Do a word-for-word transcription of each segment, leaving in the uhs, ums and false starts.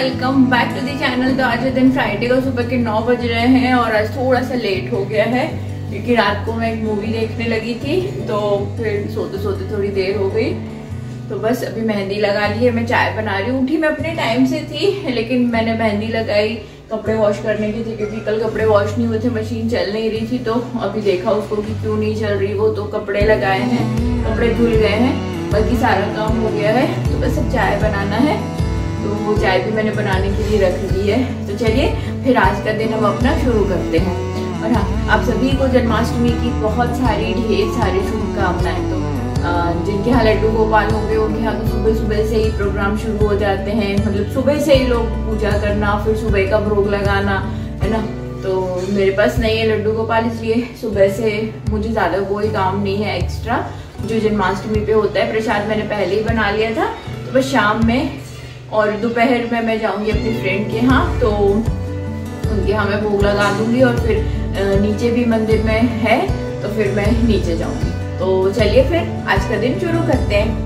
Welcome back to the channel. तो आज दिन फ्राइडे को सुबह के नौ बज रहे हैं और आज थोड़ा सा लेट हो गया है क्योंकि रात को मैं एक मूवी देखने लगी थी तो फिर सोते सोते थोड़ी देर हो गई। तो बस अभी मेहंदी लगा ली है, मैं चाय बना रही हूँ। उठी मैं अपने टाइम से थी लेकिन मैंने मेहंदी लगाई, कपड़े वॉश करने की थी क्योंकि कल कपड़े वॉश नहीं हुए थे, मशीन चल नहीं रही थी। तो अभी देखा उसको कि क्यों नहीं चल रही वो, तो कपड़े लगाए हैं, कपड़े धुल गए हैं, बाकी सारा काम हो गया है। तो बस अब चाय बनाना है, तो वो चाय भी मैंने बनाने के लिए रख दी है। तो चलिए फिर आज का दिन हम अपना शुरू करते हैं। और हाँ, आप सभी को जन्माष्टमी की बहुत सारी ढेर सारी शुभकामनाएं। तो जिनके यहाँ लड्डू गोपाल होंगे उनके यहाँ तो सुबह सुबह से ही प्रोग्राम शुरू हो जाते हैं, मतलब सुबह से ही लोग पूजा करना, फिर सुबह का भोग लगाना, है ना। तो मेरे पास नहीं है लड्डू गोपाल, इसलिए सुबह से मुझे ज़्यादा कोई काम नहीं है एक्स्ट्रा जो जन्माष्टमी पे होता है। प्रसाद मैंने पहले ही बना लिया था, तो बस शाम में और दोपहर में मैं जाऊंगी अपनी फ्रेंड के यहाँ, तो उनके यहाँ मैं भोग लगा दूंगी। और फिर नीचे भी मंदिर में है तो फिर मैं नीचे जाऊंगी। तो चलिए फिर आज का दिन शुरू करते हैं।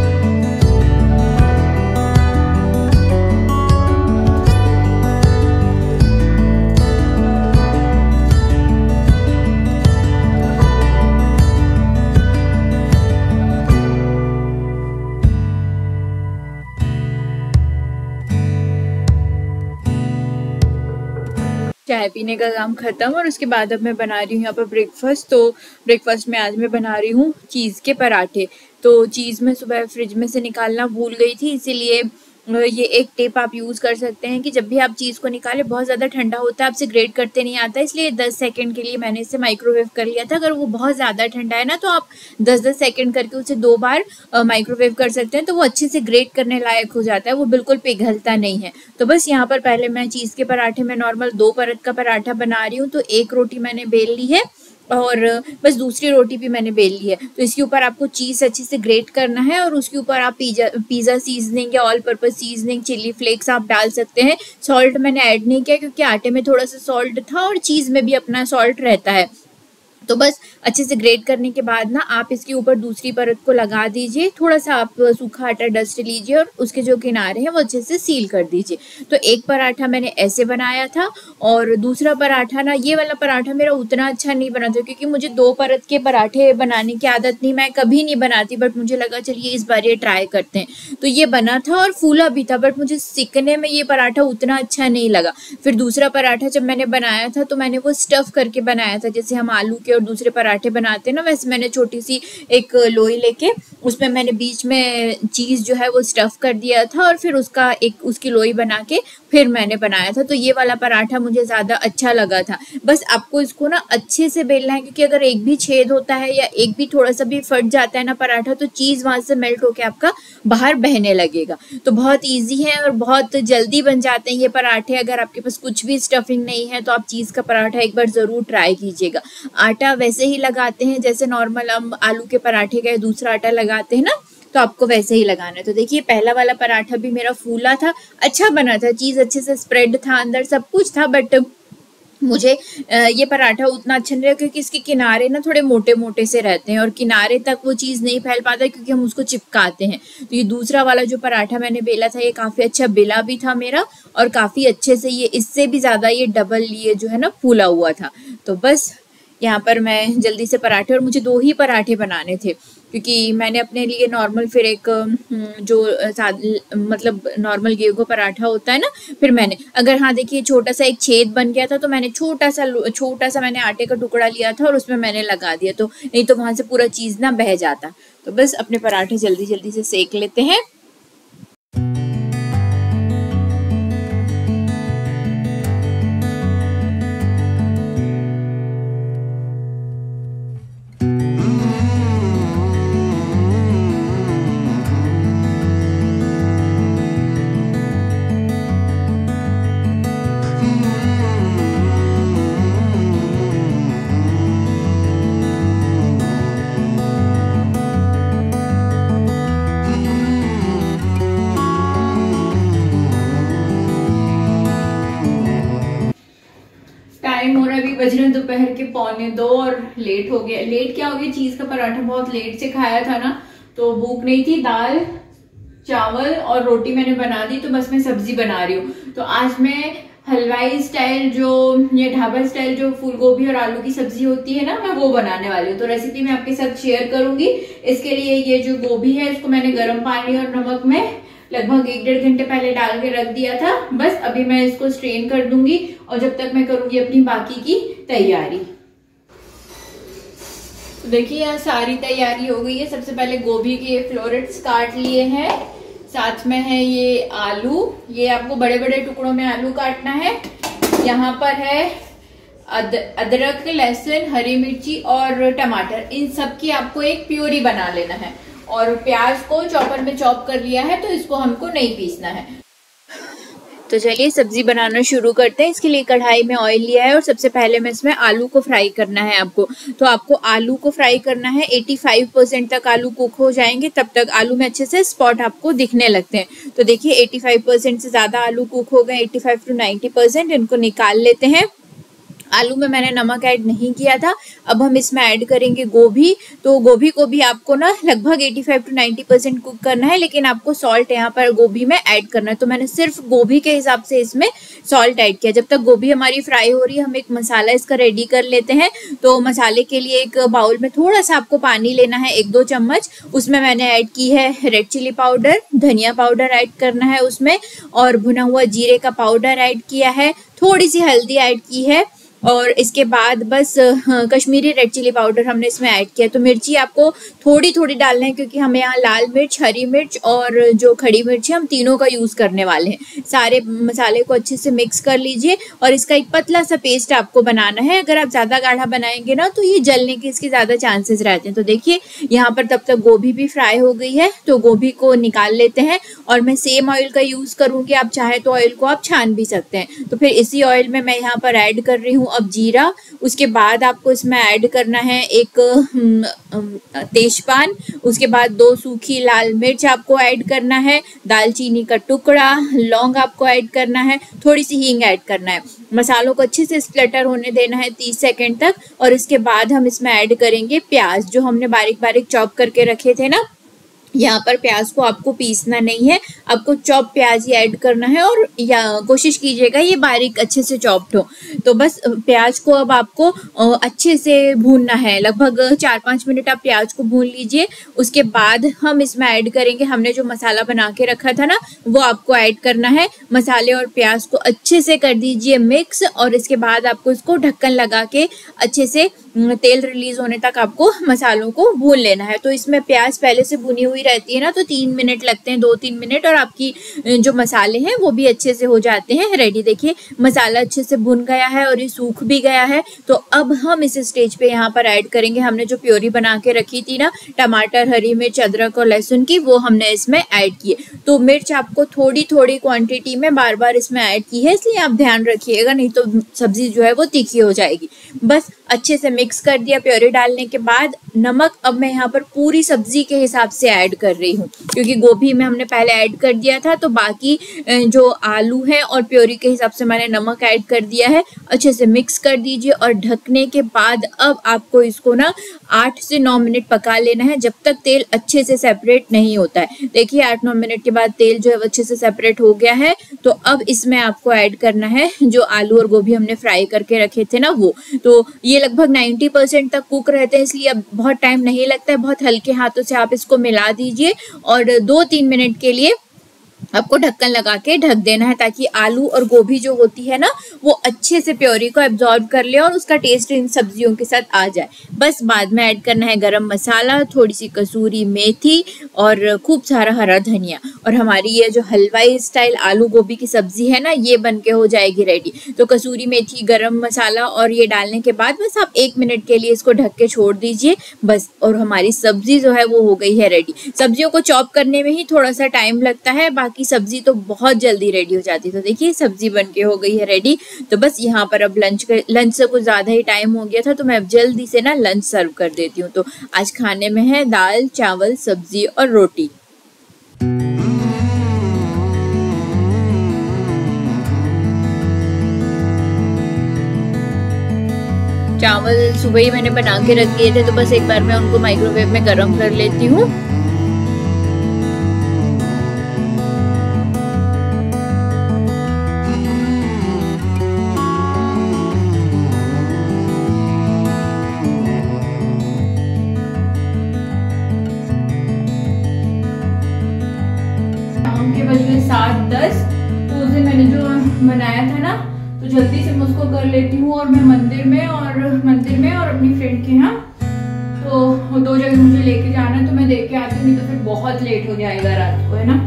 चाय पीने का काम खत्म और उसके बाद अब मैं बना रही हूँ यहाँ पर ब्रेकफास्ट। तो ब्रेकफास्ट में आज मैं बना रही हूँ चीज़ के पराठे। तो चीज़ मैं सुबह फ्रिज में से निकालना भूल गई थी, इसीलिए ये एक टिप आप यूज़ कर सकते हैं कि जब भी आप चीज़ को निकालें, बहुत ज़्यादा ठंडा होता है, आपसे ग्रेट करते नहीं आता, इसलिए दस सेकंड के लिए मैंने इसे माइक्रोवेव कर लिया था। अगर वो बहुत ज़्यादा ठंडा है ना तो आप दस दस सेकंड करके उसे दो बार माइक्रोवेव कर सकते हैं, तो वो अच्छे से ग्रेट करने लायक हो जाता है, वो बिल्कुल पिघलता नहीं है। तो बस यहाँ पर पहले मैं चीज़ के पराठे में नॉर्मल दो परत का पराठा बना रही हूँ। तो एक रोटी मैंने बेल ली है और बस दूसरी रोटी भी मैंने बेल ली है। तो इसके ऊपर आपको चीज़ अच्छे से ग्रेट करना है और उसके ऊपर आप पिज़्ज़ा पिज़्ज़ा सीजनिंग या all purpose seasoning, chili flakes आप डाल सकते हैं। सॉल्ट मैंने ऐड नहीं किया क्योंकि आटे में थोड़ा सा सॉल्ट था और चीज़ में भी अपना सॉल्ट रहता है। तो बस अच्छे से ग्रेट करने के बाद ना आप इसके ऊपर दूसरी परत को लगा दीजिए, थोड़ा सा आप सूखा आटा डस्ट लीजिए और उसके जो किनारे हैं वो अच्छे से सील कर दीजिए। तो एक पराठा मैंने ऐसे बनाया था और दूसरा पराठा ना, ये वाला पराठा मेरा उतना अच्छा नहीं बना था क्योंकि मुझे दो परत के पराठे बनाने की आदत नहीं, मैं कभी नहीं बनाती, बट मुझे लगा चलिए इस बार ये ट्राई करते हैं। तो ये बना था और फूला भी था, बट मुझे सिकने में ये पराठा उतना अच्छा नहीं लगा। फिर दूसरा पराठा जब मैंने बनाया था तो मैंने वो स्टफ करके बनाया था, जैसे हम आलू के और दूसरे पराठे बनाते हैं ना, वैसे मैंने छोटी सी एक लोई लेके उसमें मैंने बीच में चीज़ जो है वो स्टफ कर दिया था और फिर उसका एक उसकी लोई बना के फिर मैंने बनाया था। तो ये वाला पराठा मुझे ज़्यादा अच्छा लगा था। बस आपको इसको ना अच्छे से बेलना है क्योंकि अगर एक भी छेद होता है या एक भी थोड़ा सा भी फट जाता है ना पराठा, तो चीज़ वहाँ से मेल्ट होके आपका बाहर बहने लगेगा। तो बहुत ईजी है और बहुत जल्दी बन जाते हैं ये पराठे। अगर आपके पास कुछ भी स्टफिंग नहीं है तो आप चीज़ का पराठा एक बार ज़रूर ट्राई कीजिएगा। आटा वैसे ही लगाते हैं जैसे नॉर्मल हम आलू के पराठे का दूसरा आटा लगाते हैं ना, तो आपको वैसे ही लगाना है। तो देखिए पहला वाला पराठा भी मेरा फूला था, अच्छा बना था, चीज़ अच्छे से स्प्रेड था, अंदर सब कुछ था, बट मुझे ये पराठा उतना अच्छा नहीं लगा क्योंकि इसके किनारे ना थोड़े मोटे मोटे से रहते हैं और किनारे तक वो चीज़ नहीं फैल पाता क्योंकि हम उसको चिपकाते हैं। तो ये दूसरा वाला जो पराठा मैंने बेला था ये काफ़ी अच्छा बेला भी था मेरा और काफ़ी अच्छे से ये इससे भी ज़्यादा ये डबल ये जो है ना फूला हुआ था। तो बस यहाँ पर मैं जल्दी से पराठे, और मुझे दो ही पराठे बनाने थे क्योंकि मैंने अपने लिए नॉर्मल फिर एक जो साद मतलब नॉर्मल गेहूं का पराठा होता है ना, फिर मैंने अगर हाँ देखिए छोटा सा एक छेद बन गया था तो मैंने छोटा सा छोटा सा मैंने आटे का टुकड़ा लिया था और उसमें मैंने लगा दिया, तो नहीं तो वहाँ से पूरा चीज़ ना बह जाता। तो बस अपने पराठे जल्दी जल्दी से सेक लेते हैं। टाइम हो रहा है, अभी बज रहे हैं दोपहर के पौने दो और लेट हो गया। लेट क्या हो गया, चीज का पराठा बहुत लेट से खाया था ना तो भूख नहीं थी। दाल चावल और रोटी मैंने बना दी, तो बस मैं सब्जी बना रही हूँ। तो आज मैं हलवाई स्टाइल जो ये ढाबा स्टाइल जो फूल गोभी और आलू की सब्जी होती है ना, मैं वो बनाने वाली हूँ। तो रेसिपी मैं आपके साथ शेयर करूंगी। इसके लिए ये जो गोभी है इसको मैंने गर्म पानी और नमक में लगभग एक डेढ़ घंटे पहले डाल के रख दिया था। बस अभी मैं इसको स्ट्रेन कर दूंगी और जब तक मैं करूंगी अपनी बाकी की तैयारी। तो देखिए यहाँ सारी तैयारी हो गई है। सबसे पहले गोभी के फ्लोरेट्स काट लिए हैं, साथ में है ये आलू, ये आपको बड़े बड़े टुकड़ों में आलू काटना है। यहाँ पर है अद, अदरक, लहसुन, हरी मिर्ची और टमाटर, इन सब की आपको एक प्यूरी बना लेना है। और प्याज को चॉपर में चॉप कर लिया है, तो इसको हमको नहीं पीसना है। तो चलिए सब्जी बनाना शुरू करते हैं। इसके लिए कढ़ाई में ऑयल लिया है और सबसे पहले मैं इसमें आलू को फ्राई करना है आपको। तो आपको आलू को फ्राई करना है, पचासी परसेंट तक आलू कुक हो जाएंगे, तब तक आलू में अच्छे से स्पॉट आपको दिखने लगते हैं। तो देखिए पचासी परसेंट से ज़्यादा आलू कुक हो गए, पचासी टू नब्बे परसेंट, इनको निकाल लेते हैं। आलू में मैंने नमक ऐड नहीं किया था। अब हम इसमें ऐड करेंगे गोभी। तो गोभी को भी आपको ना लगभग पचासी टू नब्बे परसेंट कुक करना है, लेकिन आपको सॉल्ट यहाँ पर गोभी में ऐड करना है। तो मैंने सिर्फ गोभी के हिसाब से इसमें सॉल्ट ऐड किया। जब तक गोभी हमारी फ्राई हो रही है, हम एक मसाला इसका रेडी कर लेते हैं। तो मसाले के लिए एक बाउल में थोड़ा सा आपको पानी लेना है, एक दो चम्मच। उसमें मैंने ऐड की है रेड चिली पाउडर, धनिया पाउडर ऐड करना है उसमें, और भुना हुआ जीरे का पाउडर ऐड किया है, थोड़ी सी हल्दी ऐड की है, और इसके बाद बस हाँ, कश्मीरी रेड चिली पाउडर हमने इसमें ऐड किया। तो मिर्ची आपको थोड़ी थोड़ी डालना है, क्योंकि हमें यहाँ लाल मिर्च, हरी मिर्च और जो खड़ी मिर्च है, हम तीनों का यूज़ करने वाले हैं। सारे मसाले को अच्छे से मिक्स कर लीजिए और इसका एक पतला सा पेस्ट आपको बनाना है। अगर आप ज़्यादा गाढ़ा बनाएंगे ना, तो ये जलने के इसके ज़्यादा चांसेस रहते हैं। तो देखिए यहाँ पर तब तक गोभी भी फ्राई हो गई है, तो गोभी को निकाल लेते हैं। और मैं सेम ऑयल का यूज़ करूँगी, आप चाहे तो ऑयल को आप छान भी सकते हैं। तो फिर इसी ऑयल में मैं यहाँ पर ऐड कर रही हूँ अब जीरा। उसके बाद आपको इसमें ऐड करना है एक तेजपान, उसके बाद दो सूखी लाल मिर्च आपको ऐड करना है, दालचीनी का टुकड़ा, लौंग आपको ऐड करना है, थोड़ी सी हींग ऐड करना है। मसालों को अच्छे से स्प्लटर होने देना है तीस सेकंड तक। और इसके बाद हम इसमें ऐड करेंगे प्याज, जो हमने बारीक बारीक चॉप करके रखे थे ना। यहाँ पर प्याज को आपको पीसना नहीं है, आपको चॉप प्याज ही ऐड करना है, और या कोशिश कीजिएगा ये बारीक अच्छे से चॉप्ड हो। तो बस प्याज को अब आपको अच्छे से भूनना है, लगभग चार पाँच मिनट आप प्याज को भून लीजिए। उसके बाद हम इसमें ऐड करेंगे, हमने जो मसाला बना के रखा था ना, वो आपको ऐड करना है। मसाले और प्याज को अच्छे से कर दीजिए मिक्स, और इसके बाद आपको इसको ढक्कन लगा के अच्छे से तेल रिलीज होने तक आपको मसालों को भून लेना है। तो इसमें प्याज पहले से भुनी हुई रहती है ना, तो तीन मिनट लगते हैं, दो तीन मिनट, और आपकी जो मसाले हैं वो भी अच्छे से हो जाते हैं रेडी। देखिए मसाला अच्छे से भुन गया है और ये सूख भी गया है। तो अब हम इस स्टेज पे यहाँ पर ऐड करेंगे हमने जो प्योरी बना के रखी थी ना, टमाटर, हरी मिर्च, अदरक और लहसुन की, वो हमने इसमें ऐड किए। तो मिर्च आपको थोड़ी थोड़ी क्वांटिटी में बार बार इसमें ऐड की है, इसलिए आप ध्यान रखिएगा, नहीं तो सब्जी जो है वो तीखी हो जाएगी। बस अच्छे से मिक्स कर दिया प्योरी डालने के बाद। नमक अब मैं यहाँ पर पूरी सब्जी के हिसाब से ऐड कर रही हूँ, क्योंकि गोभी में हमने पहले ऐड कर दिया था, तो बाकी जो आलू है और प्योरी के हिसाब से मैंने नमक ऐड कर दिया है। अच्छे से मिक्स कर दीजिए और ढकने के बाद अब आपको इसको ना आठ से नौ मिनट पका लेना है, जब तक तेल अच्छे से सेपरेट नहीं होता है। देखिए आठ नौ मिनट के बाद तेल जो है अच्छे से सेपरेट हो गया है। तो अब इसमें आपको ऐड करना है जो आलू और गोभी हमने फ्राई करके रखे थे ना, वो। तो ये लगभग नब्बे परसेंट तक कुक रहते हैं, इसलिए अब बहुत टाइम नहीं लगता है। बहुत हल्के हाथों से आप इसको मिला दीजिए और दो तीन मिनट के लिए आपको ढक्कन लगा के ढक देना है, ताकि आलू और गोभी जो होती है ना, वो अच्छे से प्योरी को एब्जॉर्ब कर ले और उसका टेस्ट इन सब्जियों के साथ आ जाए। बस बाद में ऐड करना है गरम मसाला, थोड़ी सी कसूरी मेथी और खूब सारा हरा धनिया, और हमारी ये जो हलवाई स्टाइल आलू गोभी की सब्जी है ना, ये बन के हो जाएगी रेडी। तो कसूरी मेथी, गरम मसाला और ये डालने के बाद बस आप एक मिनट के लिए इसको ढक के छोड़ दीजिए बस, और हमारी सब्जी जो है वो हो गई है रेडी। सब्जियों को चॉप करने में ही थोड़ा सा टाइम लगता है, बाकी सब्जी तो बहुत जल्दी रेडी हो जाती है। तो देखिए सब्जी बनके हो गई है रेडी। तो बस यहाँ पर अब लंच लंच से कुछ ज़्यादा ही टाइम हो गया था, तो मैं अब जल्दी से ना लंच सर्व कर देती हूँ। तो आज खाने में है दाल, चावल, सब्जी और रोटी। चावल सुबह ही मैंने बना के रख दिए थे, तो बस एक बार मैं उनको माइक्रोवेव में गर्म कर लेती हूँ। बज गए सात दस। तो उस दिन मैंने जो बनाया था ना, तो जल्दी से मैं उसको कर लेती हूँ और मैं मंदिर में और मंदिर में और अपनी फ्रेंड के यहाँ, तो वो दो जगह मुझे लेके जाना है, तो मैं देख के आती हूँ, नहीं तो फिर बहुत लेट हो जाएगा रात को, है ना।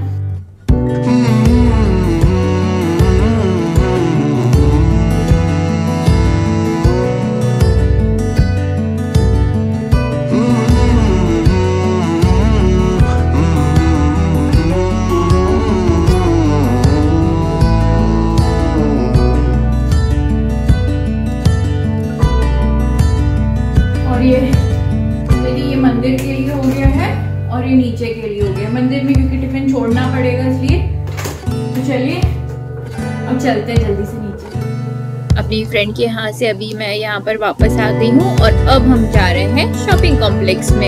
ये देखिए, ये मंदिर के लिए हो गया है और ये नीचे के लिए हो गया। मंदिर में क्योंकि टिफिन छोड़ना पड़ेगा इसलिए। तो चलिए अब चलते हैं जल्दी से नीचे। अपनी फ्रेंड के यहाँ से अभी मैं यहाँ पर वापस आ गई हूँ और अब हम जा रहे हैं शॉपिंग कॉम्प्लेक्स में।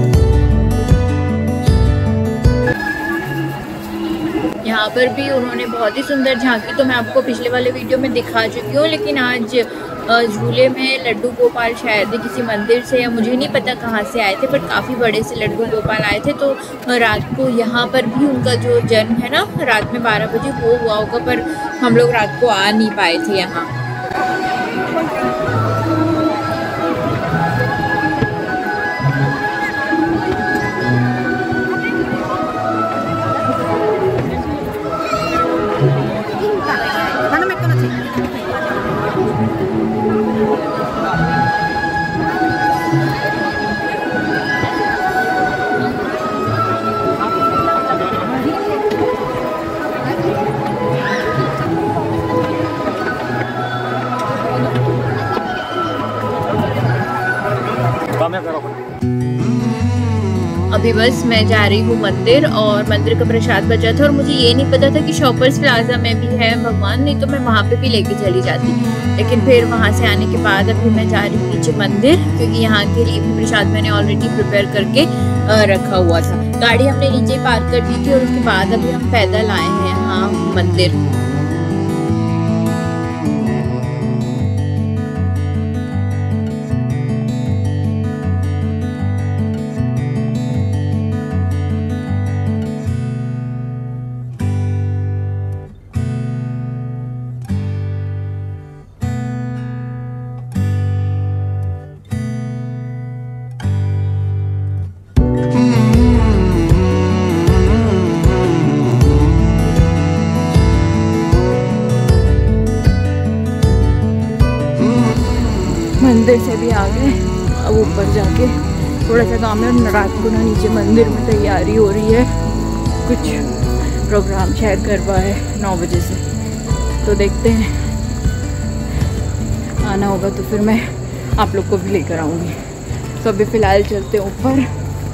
यहाँ पर भी उन्होंने बहुत ही सुंदर झांकी तो मैं आपको पिछले वाले वीडियो में दिखा चुकी हूँ, लेकिन आज झूले में लड्डू गोपाल शायद किसी मंदिर से या मुझे नहीं पता कहाँ से आए थे, पर काफ़ी बड़े से लड्डू गोपाल आए थे। तो रात को यहाँ पर भी उनका जो जन्म है ना, रात में बारह बजे वो हुआ होगा, पर हम लोग रात को आ नहीं पाए थे यहाँ। अभी बस मैं जा रही हूँ मंदिर और मंदिर का प्रसाद बचा था और मुझे ये नहीं पता था कि शॉपर्स प्लाजा में भी है भगवान, नहीं तो मैं वहाँ पे भी लेके चली जाती। लेकिन फिर वहाँ से आने के बाद अभी मैं जा रही हूँ नीचे मंदिर, क्योंकि यहाँ के लिए भी प्रसाद मैंने ऑलरेडी प्रिपेयर करके रखा हुआ था। गाड़ी हमने नीचे पार्क कर दी थी और उसके बाद अभी हम पैदल आए हैं यहाँ मंदिर। मंदिर से भी आ गए, अब ऊपर जाके थोड़ा सा काम है और रात को ना नीचे मंदिर में तैयारी हो रही है, कुछ प्रोग्राम शायद करवा है नौ बजे से, तो देखते हैं आना होगा तो फिर मैं आप लोग को भी लेकर आऊँगी। तो अभी फ़िलहाल चलते हैं ऊपर।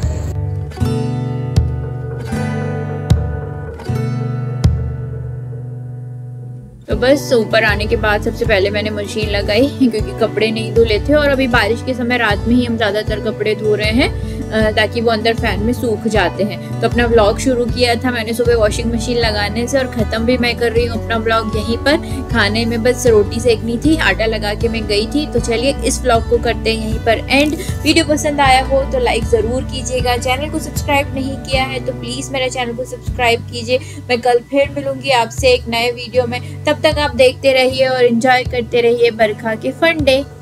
तो बस ऊपर आने के बाद सबसे पहले मैंने मशीन लगाई, क्योंकि कपड़े नहीं धुले थे और अभी बारिश के समय रात में ही हम ज़्यादातर कपड़े धो रहे हैं ताकि वो अंदर फैन में सूख जाते हैं। तो अपना ब्लॉग शुरू किया था मैंने सुबह वॉशिंग मशीन लगाने से और ख़त्म भी मैं कर रही हूँ अपना ब्लॉग यहीं पर। खाने में बस रोटी सेकनी थी, आटा लगा के मैं गई थी। तो चलिए इस ब्लॉग को करते हैं यहीं पर एंड। वीडियो पसंद आया हो तो लाइक ज़रूर कीजिएगा, चैनल को सब्सक्राइब नहीं किया है तो प्लीज़ मेरे चैनल को सब्सक्राइब कीजिए। मैं कल फिर मिलूँगी आपसे एक नए वीडियो में, तब तक आप देखते रहिए और एंजॉय करते रहिए बरखा के फन डे।